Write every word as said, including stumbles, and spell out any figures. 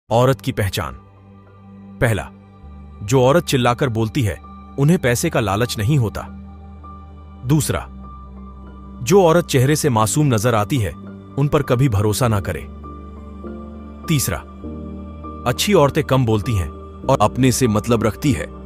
औरत की पहचान। पहला, जो औरत चिल्लाकर बोलती है उन्हें पैसे का लालच नहीं होता। दूसरा, जो औरत चेहरे से मासूम नजर आती है उन पर कभी भरोसा ना करे। तीसरा, अच्छी औरतें कम बोलती हैं और अपने से मतलब रखती है।